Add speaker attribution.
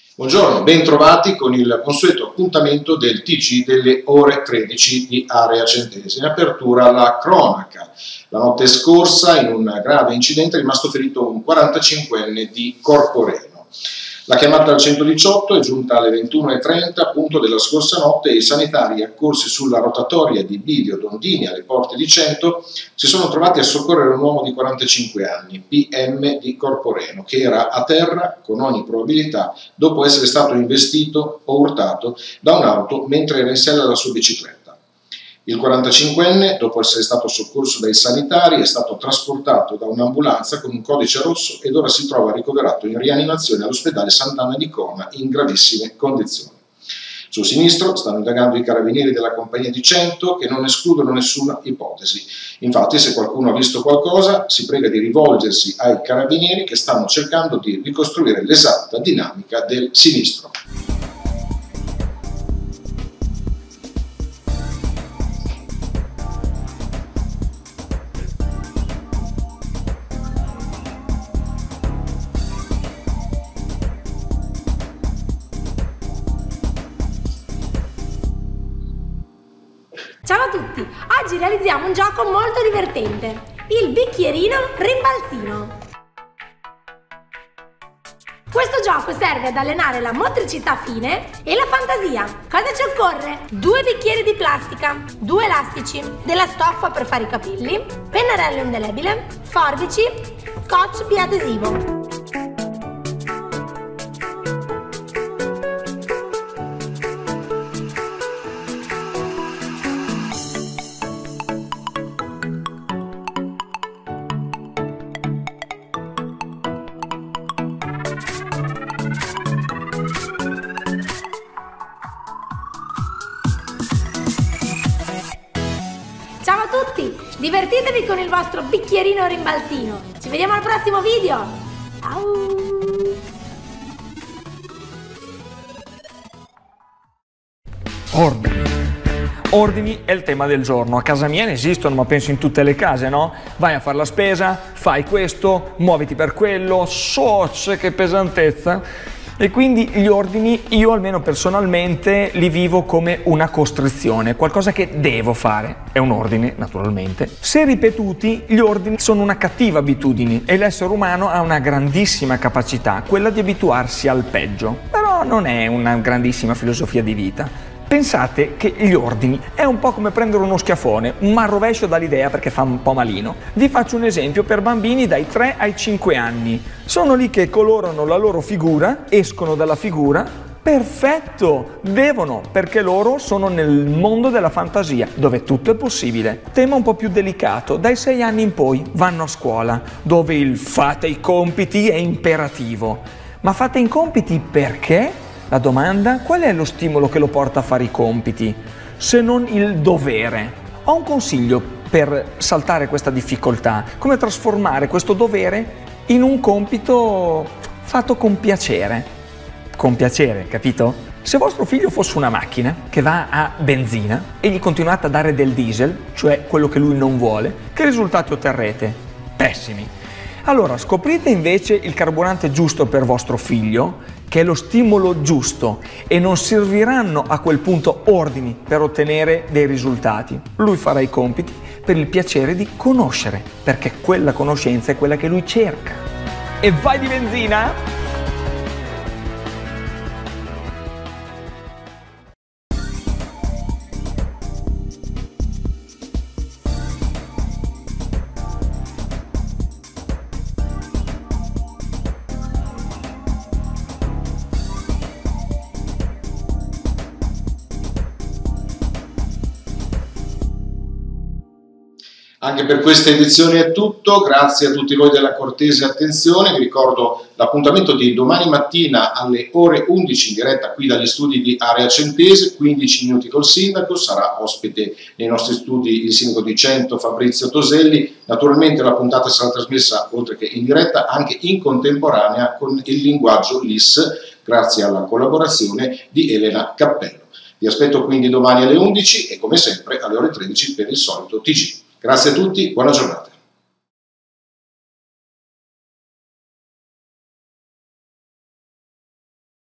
Speaker 1: Buongiorno, ben trovati con il consueto appuntamento del TG delle ore 13 di Area Centese. In apertura la cronaca. La notte scorsa in un grave incidente è rimasto ferito un 45enne di Corporeno. La chiamata al 118 è giunta alle 21:30 appunto della scorsa notte e i sanitari accorsi sulla rotatoria di Bivio Dondini alle porte di Cento si sono trovati a soccorrere un uomo di 45 anni, PM di Corporeno, che era a terra con ogni probabilità dopo essere stato investito o urtato da un'auto mentre era in sella alla sua bicicletta. Il 45enne, dopo essere stato soccorso dai sanitari, è stato trasportato da un'ambulanza con un codice rosso ed ora si trova ricoverato in rianimazione all'ospedale Sant'Anna di Cona in gravissime condizioni. Sul sinistro stanno indagando i carabinieri della compagnia di Cento che non escludono nessuna ipotesi. Infatti, se qualcuno ha visto qualcosa, si prega di rivolgersi ai carabinieri che stanno cercando di ricostruire l'esatta dinamica del sinistro.
Speaker 2: Ciao a tutti! Oggi realizziamo un gioco molto divertente, il bicchierino rimbalzino. Questo gioco serve ad allenare la motricità fine e la fantasia. Cosa ci occorre? 2 bicchieri di plastica, 2 elastici, della stoffa per fare i capelli, pennarello indelebile, forbici, scotch biadesivo. Ciao a tutti, divertitevi con il vostro bicchierino rimbalzino. Ci vediamo al prossimo video. Ciao!
Speaker 3: Ordini è il tema del giorno. A casa mia ne esistono, ma penso in tutte le case, no? Vai a fare la spesa, fai questo, muoviti per quello, che pesantezza. E quindi gli ordini, io almeno personalmente, li vivo come una costrizione, qualcosa che devo fare. È un ordine, naturalmente. Se ripetuti, gli ordini sono una cattiva abitudine e l'essere umano ha una grandissima capacità, quella di abituarsi al peggio. Però non è una grandissima filosofia di vita. Pensate che gli ordini è un po' come prendere uno schiaffone, ma rovescio dall'idea perché fa un po' malino. Vi faccio un esempio per bambini dai 3 ai 5 anni. Sono lì che colorano la loro figura, escono dalla figura. Perfetto! Devono, perché loro sono nel mondo della fantasia, dove tutto è possibile. Tema un po' più delicato, dai 6 anni in poi vanno a scuola, dove il fate i compiti è imperativo. Ma fate i compiti perché? La domanda, qual è lo stimolo che lo porta a fare i compiti, se non il dovere? Ho un consiglio per saltare questa difficoltà, come trasformare questo dovere in un compito fatto con piacere. Con piacere, capito? Se vostro figlio fosse una macchina che va a benzina e gli continuate a dare del diesel, cioè quello che lui non vuole, che risultati otterrete? Pessimi. Allora, scoprite invece il carburante giusto per vostro figlio, che è lo stimolo giusto, e non serviranno a quel punto ordini per ottenere dei risultati. Lui farà i compiti per il piacere di conoscere, perché quella conoscenza è quella che lui cerca. E vai di benzina!
Speaker 1: Anche per questa edizione è tutto, grazie a tutti voi della cortese attenzione, vi ricordo l'appuntamento di domani mattina alle ore 11 in diretta qui dagli studi di Area Centese, 15 minuti col sindaco, sarà ospite nei nostri studi il sindaco di Cento Fabrizio Toselli, naturalmente la puntata sarà trasmessa oltre che in diretta anche in contemporanea con il linguaggio LIS, grazie alla collaborazione di Elena Cappello. Vi aspetto quindi domani alle 11 e come sempre alle ore 13 per il solito TG. Grazie a tutti, buona giornata.